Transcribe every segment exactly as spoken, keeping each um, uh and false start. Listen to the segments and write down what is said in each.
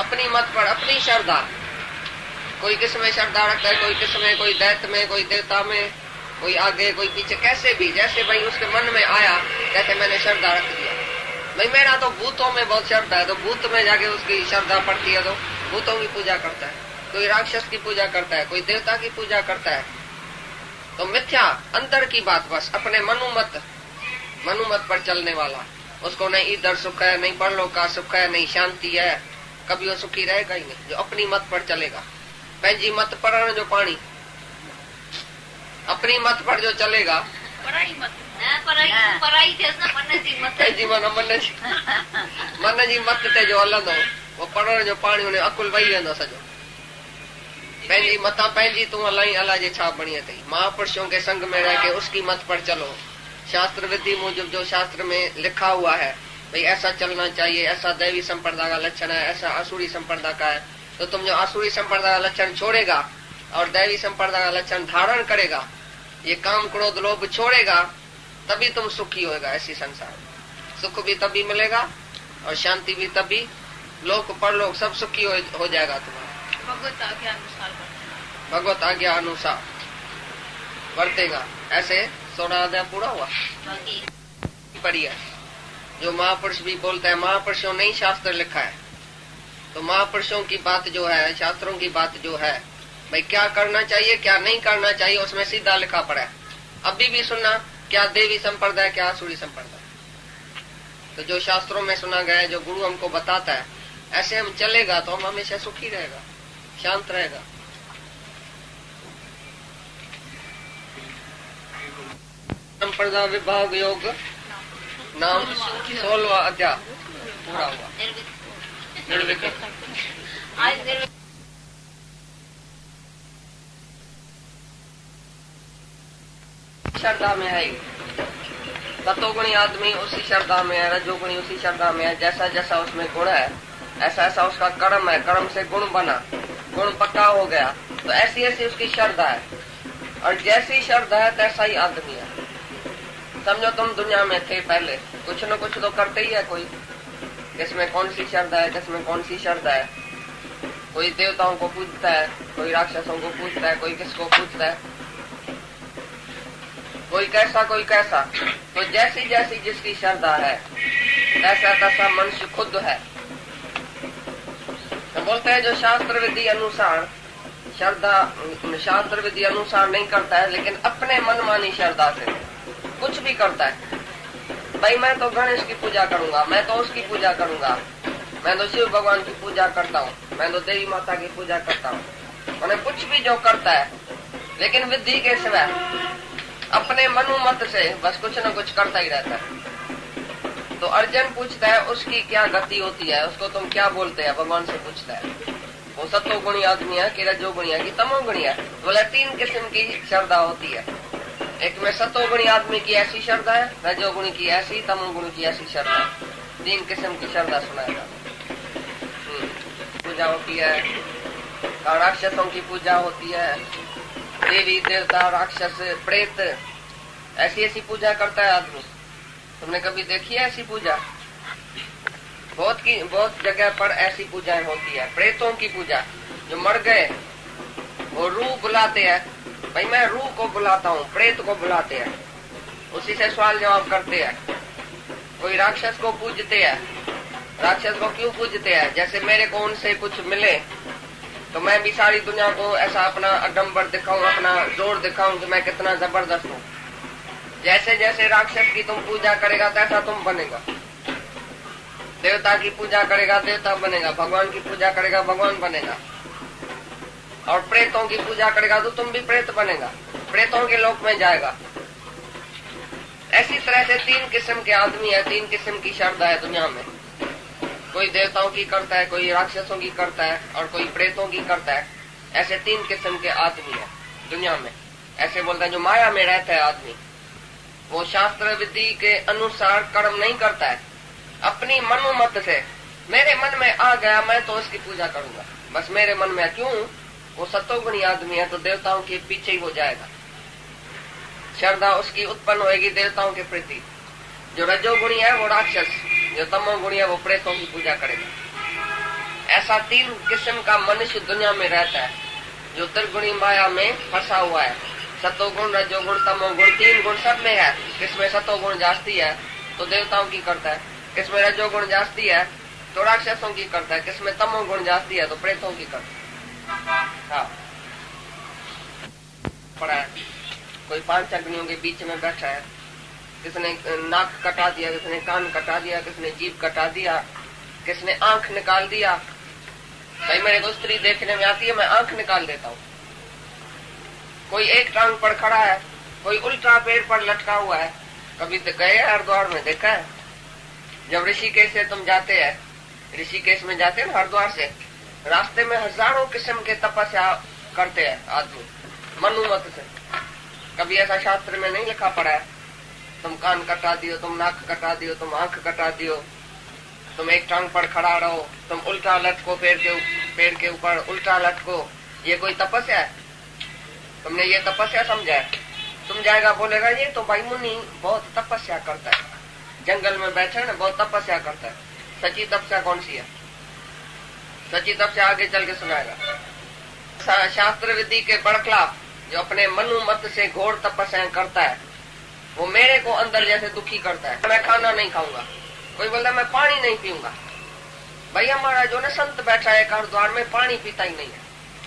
अपनी मत पर अपनी श्रद्धा, कोई किस में श्रद्धा रखता है, कोई किस में, कोई दैत्य में, कोई देवता में, कोई आगे कोई पीछे, कैसे भी, जैसे भाई उसके मन में आया कहते मैंने श्रद्धा रख दिया। भाई मेरा तो भूतों में बहुत श्रद्धा है, तो भूत में जाके उसकी श्रद्धा पड़ती है, तो भूतों की पूजा करता है, कोई राक्षस की पूजा करता है, कोई देवता की पूजा करता है। तो मिथ्या अंदर की बात, बस अपने मनुमत मनुमत पर चलने वाला, उसको नहीं इधर सुख है, नहीं परलोक का सुख है, नहीं शांति है, कभी वो सुखी रहेगा ही नहीं। जो अपनी मत पर चलेगा, पंहिंजी मत पर जो पानी, अपनी मत पर जो चलेगा, पराई मत पराई पराई जैसा मन जी मत जी मन मन जी मन जी मत ते जो हलंदो, वो पढ़ण जो पाणी उन अकुल वही वेंदो सॼो। पंहिंजी मतां पंहिंजी तूं हलाई, अलाह जे छा बणी अथई। महापुरुषों के संग में रह के उसकी मत पर चलो। शास्त्र विधि मुजब जो शास्त्र में लिखा हुआ है भाई ऐसा चलना चाहिए, ऐसा दैवी संप्रदाय का लक्षण है, ऐसा आसुरी संप्रदाय का है, तो तुम जो आसुरी संप्रदाय का लक्षण छोड़ेगा और दैवी संप्रदाय का लक्षण धारण करेगा, ये काम क्रोध लोभ छोड़ेगा, तभी तुम सुखी होगा। ऐसी संसार सुख भी तभी मिलेगा और शांति भी तभी, लोक परलोक सब सुखी हो, हो जाएगा तुम्हारा। भगवत आज्ञा अनुसार भगवत आज्ञा अनुसार वर्तेगा। ऐसे सोना अध्याय पूरा हुआ पढ़ी है। जो महापुरुष भी बोलते हैं, महापुरुषों ने ही शास्त्र लिखा है, तो महापुरुषों की बात जो है, शास्त्रों की बात जो है भाई क्या करना चाहिए क्या नहीं करना चाहिए, उसमें सीधा लिखा पड़ा है। अभी भी सुनना, क्या देवी संप्रदाय क्या आसुरी संप्रदाय, तो जो शास्त्रों में सुना गया है, जो गुरु हमको बताता है, ऐसे हम चलेगा तो हम हमेशा सुखी रहेगा, शांत रहेगा। संप्रदाय विभाग योग नाम सोलवा अध्याय पूरा हुआ। निर्विक श्रद्धा में है, सतोगुणी आदमी उसी श्रद्धा में है, रजोगुणी उसी श्रद्धा में है। जैसा जैसा उसमें गुण है ऐसा ऐसा उसका कर्म है, कर्म से गुण बना, गुण पक्का हो गया, तो ऐसी ऐसी उसकी श्रद्धा है। और जैसी श्रद्धा है तैसा ही आदमी है। समझो तुम दुनिया में थे पहले, कुछ न कुछ तो करते ही है कोई, किसमें कौन सी श्रद्धा है, किसमें कौन सी श्रद्धा है। कोई देवताओं को पूजता है, कोई राक्षसों को पूजता है, कोई किसको पूजता है, कोई कैसा कोई कैसा। तो जैसी जैसी जिसकी श्रद्धा है ऐसा तैसा मनुष्य खुद है। तो बोलते हैं जो शास्त्र विधि अनुसार श्रद्धा, शास्त्र विधि अनुसार नहीं करता है, लेकिन अपने मनमानी श्रद्धा से कुछ भी करता है। भाई मैं तो गणेश की पूजा करूंगा, मैं तो उसकी पूजा करूंगा, मैं तो शिव भगवान की पूजा करता हूँ, मैं तो देवी माता की पूजा करता हूँ, मैंने कुछ भी जो करता है, लेकिन विधि के सिवाय अपने मनुमत से बस कुछ न कुछ करता ही रहता है। तो अर्जुन पूछता है उसकी क्या गति होती है, उसको तुम क्या बोलते हैं, भगवान से पूछता है। वो सत्वगुणी आदमी है कि रजोगुणी है कि तमोगुणी है। बोले तीन किस्म की श्रद्धा होती है। एक में सत्वगुणी आदमी की ऐसी श्रद्धा है, रजोगुणी की ऐसी, तमोगुणी की ऐसी श्रद्धा। तीन किस्म की श्रद्धा सुनाएगा। पूजा होती है, राक्षसों की पूजा होती है, देवी देवता राक्षस प्रेत, ऐसी ऐसी पूजा करता है आदमी। तुमने कभी देखी है ऐसी पूजा? बहुत की बहुत जगह पर ऐसी पूजाएं होती है। प्रेतों की पूजा, जो मर गए वो रूह बुलाते हैं, भाई मैं रूह को बुलाता हूँ, प्रेत को बुलाते हैं, उसी से सवाल जवाब करते हैं। कोई राक्षस को पूजते हैं, राक्षस को क्यों पूजते हैं? जैसे मेरे को उनसे कुछ मिले तो मैं भी सारी दुनिया को ऐसा अपना अडम्बर दिखाऊं, अपना जोर दिखाऊं कि मैं कितना जबरदस्त हूँ। जैसे जैसे राक्षस की तुम पूजा करेगा तैसा तुम बनेगा। देवता की पूजा करेगा देवता बनेगा, भगवान की पूजा करेगा भगवान बनेगा, और प्रेतों की पूजा करेगा तो तुम भी प्रेत बनेगा, प्रेतों के लोक में जाएगा। ऐसी तरह से तीन किस्म के आदमी है, तीन किस्म की श्रद्धा है दुनिया में। कोई देवताओं की करता है, कोई राक्षसों की करता है, और कोई प्रेतों की करता है। ऐसे तीन किस्म के आदमी है दुनिया में। ऐसे बोलते हैं जो माया में रहता है आदमी, वो शास्त्र विधि के अनुसार कर्म नहीं करता है, अपनी मनोमत से मेरे मन में आ गया मैं तो उसकी पूजा करूंगा, बस मेरे मन में। क्यों? वो सत्वगुणी आदमी है तो देवताओं के पीछे ही हो जाएगा, श्रद्धा उसकी उत्पन्न होगी देवताओं के प्रति। जो रजोगुणी है वो राक्षस, जो तमोगुणी है वो प्रेतों की पूजा करेगा। ऐसा तीन किस्म का मनुष्य दुनिया में रहता है जो त्रिगुणी माया में फंसा हुआ है। सतोगुण, रजोगुण, तमोगुण, तीन गुण सब में है। किसमें सतोगुण जास्ती है तो देवताओं की करता है, किसमें रजोगुण जास्ती है तो राक्षसों की करता है, किसमें तमोगुण जास्ती है तो प्रेतों की करता है। हाँ, पड़ा है कोई पांच अग्नियों के बीच में बैठा है, किसने नाक कटा दिया, किसने कान कटा दिया, किसने जीभ कटा दिया, किसने आंख निकाल दिया। भाई मेरे को स्त्री देखने में आती है, मैं आंख निकाल देता हूँ। कोई एक टांग पर खड़ा है, कोई उल्टा पेड़ पर लटका हुआ है। कभी तो गए हरिद्वार में, देखा है जब ऋषिकेश से तुम जाते हैं, ऋषिकेश में जाते हैं हरिद्वार से, रास्ते में हजारों किस्म के तपस्या करते हैं आदमी मनुमत से। कभी ऐसा शास्त्र में नहीं लिखा पड़ा है तुम कान कटा दियो, तुम नाक कटा दियो, तुम आंख कटा दियो, तुम एक टांग पर खड़ा रहो, तुम उल्टा लटको, पेड़ के पेड़ के ऊपर उल्टा लटको। ये कोई तपस्या है? तुमने ये तपस्या समझा है? तुम जाएगा बोलेगा ये तो भाई मुनि बहुत तपस्या करता है, जंगल में बैठे ना बहुत तपस्या करता है। सच्ची तपस्या कौन सी है? सच्ची तपस्या आगे चल के सुनाएगा। शास्त्र विधि के बरखिलाफ जो अपने मनु मत से घोर तपस्या करता है वो मेरे को अंदर जैसे दुखी करता है। मैं खाना नहीं खाऊंगा, कोई बोलता मैं पानी नहीं पीऊंगा। भाई हमारा जो ना संत बैठा है हरिद्वार में पानी पीता ही नहीं है,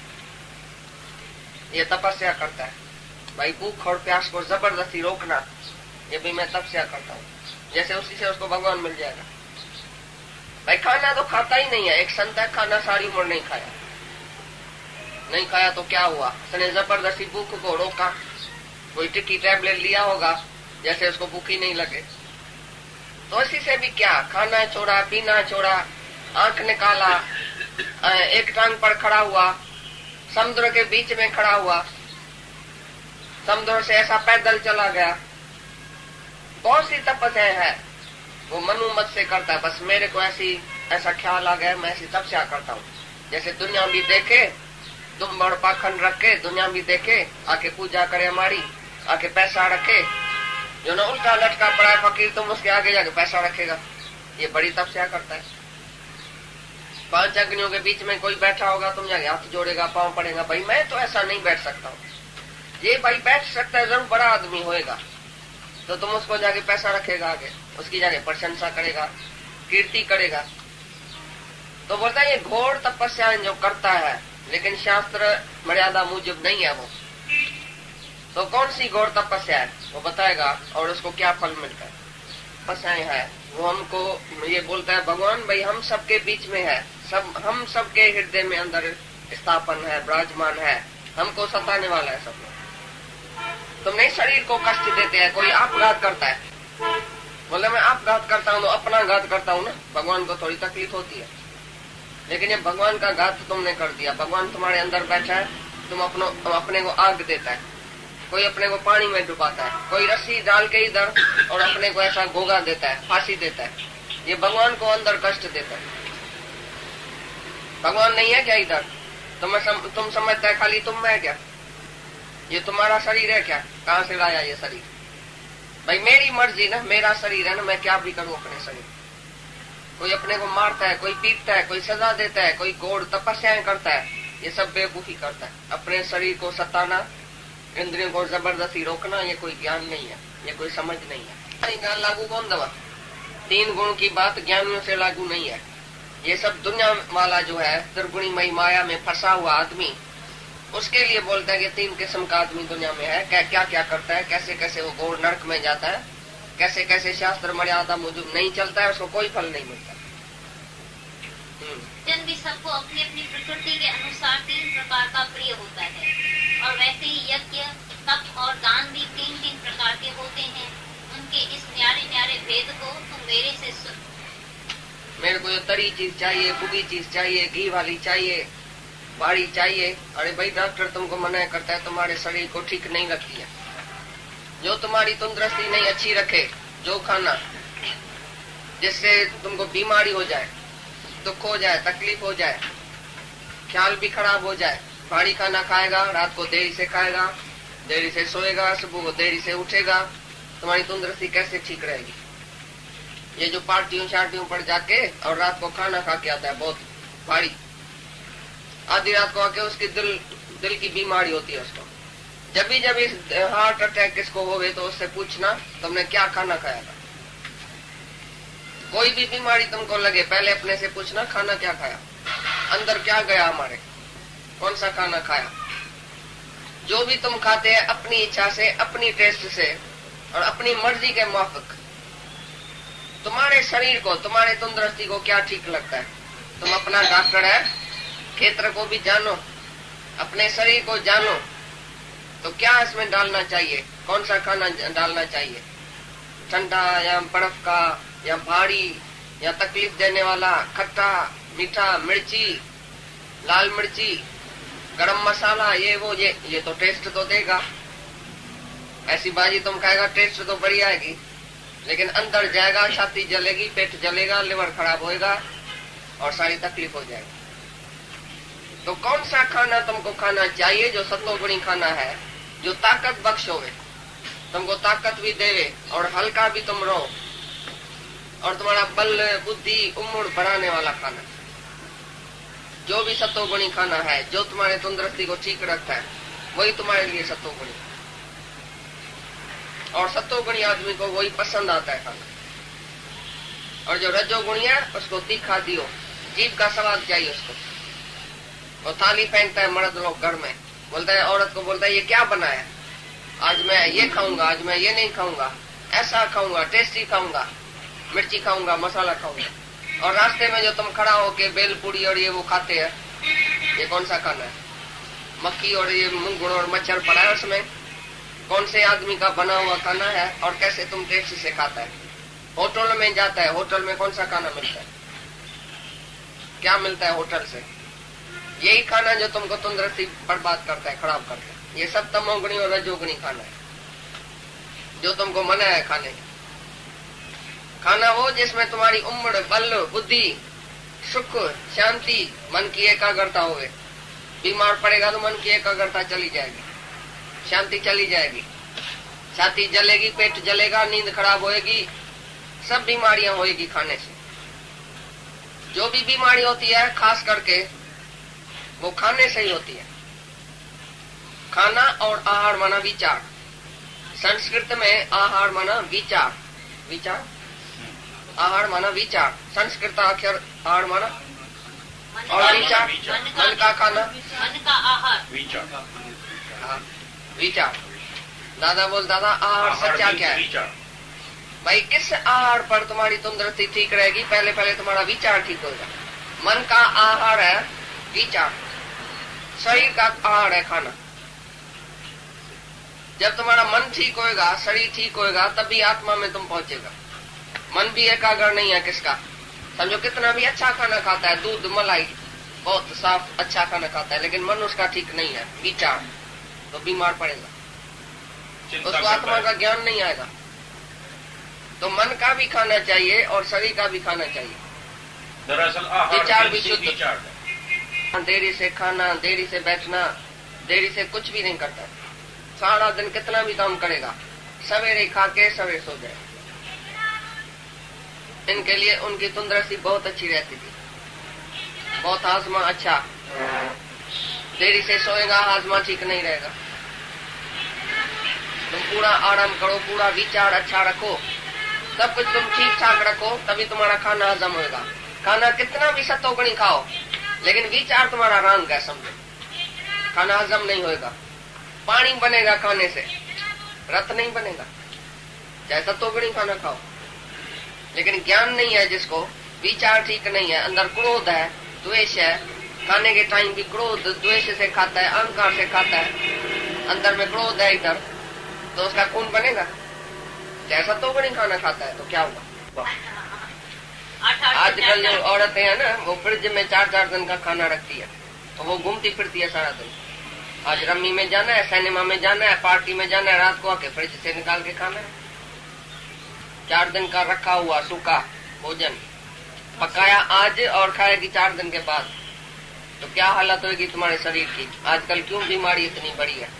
ये तपस्या करता है। भाई भूख और प्यास को जबरदस्ती रोकना, ये भी मैं तपस्या करता हूँ, जैसे उसी से उसको भगवान मिल जाएगा। भाई खाना तो खाता ही नहीं है, एक संत है खाना सारी उम्र नहीं खाया, नहीं खाया तो क्या हुआ, उसने जबरदस्ती भूख को रोका। कोई टिक्की टैबलेट लिया होगा जैसे उसको भूख ही नहीं लगे। तो इसी से भी क्या, खाना छोड़ा, पीना छोड़ा, आंख निकाला, एक टांग पर खड़ा हुआ, समुद्र के बीच में खड़ा हुआ, समुद्र से ऐसा पैदल चला गया। बहुत सी तपस्याएं है वो मनु मत से करता है। बस मेरे को ऐसी ऐसा ख्याल आ गया मैं ऐसी तपस्या करता हूँ, जैसे दुनिया भी देखे, तुम बड़ पाखंड रखे, दुनिया भी देखे, आके पूजा करे हमारी, आके पैसा रखे। जो ना उल्टा लटका पड़ा है फकीर, तुम उसके आगे जाके पैसा रखेगा, ये बड़ी तपस्या करता है। पांच अग्नियों के बीच में कोई बैठा होगा, तुम जाके हाथ जोड़ेगा, पांव पड़ेगा। भाई मैं तो ऐसा नहीं बैठ सकता हूँ। ये भाई बैठ सकता है, जरूर बड़ा आदमी होएगा, तो तुम उसको जाके पैसा रखेगा आगे, उसकी जाके प्रशंसा करेगा, कीर्ति करेगा। तो बोलता है ये घोर तपस्या जो करता है, लेकिन शास्त्र मर्यादा मुजब नहीं है वो। तो कौन सी घोर तपस्या है वो बताएगा और उसको क्या फल मिलता है। तपस्याएं है वो हमको ये बोलता है भगवान भाई हम सबके बीच में है, सब हम सबके हृदय में अंदर स्थापन है, विराजमान है, हमको सताने वाला है सब लोग। तुम नहीं शरीर को कष्ट देते हैं, कोई आपघात करता है, बोले मैं आपघात करता हूँ तो अपना घात करता हूँ ना, भगवान को थोड़ी तकलीफ होती है। लेकिन ये भगवान का घात तुमने कर दिया। भगवान तुम्हारे अंदर बैठा है, तुम अपनो अपने को आग देता है, कोई अपने को पानी में डुबाता है, कोई रस्सी डाल के इधर और अपने को ऐसा गोगा देता है, फांसी देता है। ये भगवान को अंदर कष्ट देता है। भगवान नहीं है क्या इधर? तुम सम, तुम समझता है खाली तुम है क्या? ये तुम्हारा शरीर है क्या? कहाँ से लाया ये शरीर? भाई मेरी मर्जी ना, मेरा शरीर है ना, मैं क्या भी करूँ अपने शरीर। कोई अपने को मारता है, कोई पीटता है, कोई सजा देता है, कोई घोर तपस्याएं करता है, ये सब बेवकूफी करता है। अपने शरीर को सताना, इंद्रियों को जबरदस्ती रोकना, ये कोई ज्ञान नहीं है, ये कोई समझ नहीं है। ज्ञान लागू कौन दवा? तीन गुण की बात ज्ञानियों से लागू नहीं है। ये सब दुनिया वाला जो है त्रिगुणी मई माया में फंसा हुआ आदमी, उसके लिए बोलता है कि तीन किस्म का आदमी दुनिया में है, क्या क्या क्या करता है, कैसे कैसे वो घोर नरक में जाता है, कैसे कैसे शास्त्र मर्यादा मुजब नहीं चलता है, उसको कोई फल नहीं मिलता। जन भी सबको अपनी अपनी प्रकृति के अनुसार तीन प्रकार का प्रिय होता है, और वैसे ही यज्ञ, तप और दान भी तीन तीन प्रकार के होते हैं। उनके इस न्यारे न्यारे भेद को तुम मेरे से सुन। मेरे को ये तरी चीज चाहिए, खुदी चीज चाहिए, घी वाली चाहिए, बाड़ी चाहिए। अरे भाई डॉक्टर तुमको मना करता है, तुम्हारे शरीर को ठीक नहीं रखती है। जो तुम्हारी तंदुरुस्ती नहीं अच्छी रखे, जो खाना जिससे तुमको बीमारी हो जाए, दुख हो जाए, तकलीफ हो जाए, ख्याल भी खराब हो जाए, भारी खाना खाएगा, रात को देरी से खाएगा, देरी से सोएगा, सुबह को देरी से उठेगा, तुम्हारी तंदुरुस्ती कैसे ठीक रहेगी? ये जो पार्टियों शार्टियों पर जाके और रात को खाना खा के आता है बहुत भारी, आधी रात को आके उसकी दिल दिल की बीमारी होती है उसको। जब भी जब इस हार्ट अटैक किसको होवे तो उससे पूछना तुमने क्या खाना खाया था। कोई भी बीमारी तुमको लगे पहले अपने से पूछना खाना क्या खाया, अंदर क्या गया हमारे, कौन सा खाना खाया। जो भी तुम खाते हैं अपनी इच्छा से, अपनी टेस्ट से और अपनी मर्जी के मुताबिक, तुम्हारे शरीर को, तुम्हारे तंदुरुस्ती को क्या ठीक लगता है। तुम अपना डॉक्टर है, क्षेत्र को भी जानो, अपने शरीर को जानो, तो क्या इसमें डालना चाहिए, कौन सा खाना डालना चाहिए, ठंडा या बर्फ का या भारी या तकलीफ देने वाला, खट्टा मीठा, मिर्ची, लाल मिर्ची, गरम मसाला, ये वो ये ये तो टेस्ट तो देगा। ऐसी बाजी तुम खाएगा टेस्ट तो बढ़िया आएगी, लेकिन अंदर जाएगा छाती जलेगी, पेट जलेगा, लिवर खराब होएगा और सारी तकलीफ हो जाएगी। तो कौन सा खाना तुमको खाना चाहिए जो सत्वगुणी खाना है, जो ताकत बख्श होवे, तुमको ताकत भी देवे और हल्का भी तुम रहो और तुम्हारा बल बुद्धि उम्र बढ़ाने वाला खाना। जो भी सत्वगुणी खाना है, जो तुम्हारे तंदुरुस्ती को ठीक रखता है, वही तुम्हारे लिए सत्वगुणी। और सत्वगुणी आदमी को वही पसंद आता है खाना। और जो रजोगुणी है उसको तीखा दियो, जीभ का स्वाद चाहिए उसको। वो थाली फेंकता है मर्द लोग घर में, बोलता है औरत को, बोलता है ये क्या बनाया, आज मैं ये खाऊंगा, आज मैं ये नहीं खाऊंगा, ऐसा खाऊंगा, टेस्टी खाऊंगा, मिर्ची खाऊंगा, मसाला खाऊंगा। और रास्ते में जो तुम खड़ा होके बेल पूड़ी और ये वो खाते हैं, ये कौन सा खाना है। मक्खी और ये मुंगुड़ और मच्छर पड़ा है उसमें, कौन से आदमी का बना हुआ खाना है और कैसे तुम टेस्ट से खाता है। होटल में जाता है, होटल में कौन सा खाना मिलता है, क्या मिलता है होटल से, यही खाना जो तुमको तंदुरुस्ती बर्बाद करता है, खराब करता है। ये सब तमोगुणी और रजोगुणी खाना है जो तुमको मना है खाने। खाना वो जिसमें तुम्हारी उम्र, बल, बुद्धि, सुख, शांति, मन की एकाग्रता होवे। बीमार पड़ेगा तो मन की एकाग्रता चली जाएगी, शांति चली जाएगी, छाती जलेगी, पेट जलेगा, नींद खराब होएगी, सब बीमारियां होएगी खाने से। जो भी बीमारी होती है खास करके वो खाने से ही होती है। खाना और आहार माना विचार। संस्कृत में आहार माना विचार, विचार, आहार माना विचार, संस्कृत अक्षर आहार माना और विचार, मन का खाना, मन का आहार, विचार। हाँ, विचार। दादा बोलता था आहार सच्चा क्या है। भाई किस आहार पर तुम्हारी तंदुरुस्ती ठीक रहेगी, पहले पहले तुम्हारा विचार ठीक होगा। मन का आहार है विचार, शरीर का आहार है खाना। जब तुम्हारा मन ठीक होएगा, शरीर ठीक होएगा, तभी आत्मा में तुम पहुंचेगा। मन भी एकाग्र नहीं है किसका, समझो कितना भी अच्छा खाना खाता है, दूध मलाई बहुत साफ अच्छा खाना खाता है, लेकिन मन उसका ठीक नहीं है, विचार, तो बीमार पड़ेगा, उसको आत्मा का ज्ञान नहीं आएगा। तो मन का भी खाना चाहिए और शरीर का भी खाना चाहिए। दरअसल विचार भी शुद्ध। देरी से खाना, देरी से बैठना, देरी से कुछ भी नहीं करता, सारा दिन कितना भी काम करेगा, सवेरे खा के सवेरे सो जाए। इनके लिए उनकी तंदुरुस्ती बहुत अच्छी रहती थी, बहुत हाजमा अच्छा। देरी से सोएगा, हाजमा ठीक नहीं रहेगा। तुम पूरा आराम करो, पूरा विचार अच्छा रखो, सब कुछ तुम ठीक ठाक रखो, तभी तुम्हारा खाना हजम होगा। खाना कितना भी सत्वगुणी खाओ, लेकिन विचार तुम्हारा रंग है, समझो, खाना हजम नहीं होएगा। पानी बनेगा खाने से, रत नहीं बनेगा, चाहे सत्वगुणी खाना खाओ। लेकिन ज्ञान नहीं है जिसको, विचार ठीक नहीं है, अंदर क्रोध है, द्वेष है, खाने के टाइम भी क्रोध द्वेष से खाता है, अहंकार से खाता है, अंदर में क्रोध है इधर, तो उसका खून बनेगा। जैसा तो बड़ी खाना खाता है तो क्या होगा। आजकल जो औरतें हैं ना, वो फ्रिज में चार चार दिन का खाना रखती है, तो वो घूमती फिरती है सारा दिन। आज रम्मी में जाना है, सिनेमा में जाना है, पार्टी में जाना है, रात को आके फ्रिज से निकाल के खाना है। चार दिन का रखा हुआ सूखा भोजन पकाया आज और खाएगी चार दिन के बाद, तो क्या हालत होगी तुम्हारे शरीर की। आजकल क्यों बीमारी इतनी बड़ी है,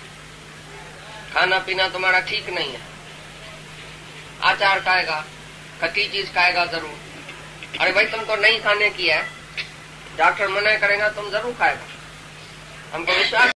खाना पीना तुम्हारा ठीक नहीं है। आचार खाएगा, खट्टी चीज खाएगा जरूर। अरे भाई तुमको नहीं खाने की है डॉक्टर मना करेगा तुम जरूर खाएगा। हमको विश्वास